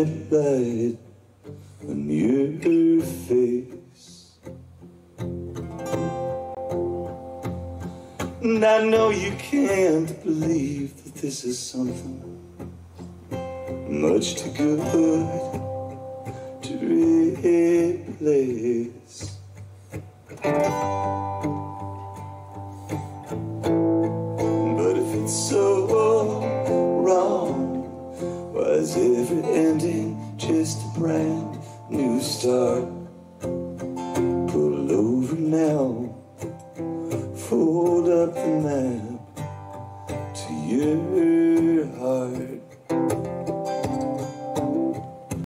red light on your face. And I know you can't believe that this is something much too good to replace. But if it's so wrong, why is every ending just a brand new start? Pull over now, fold up the map.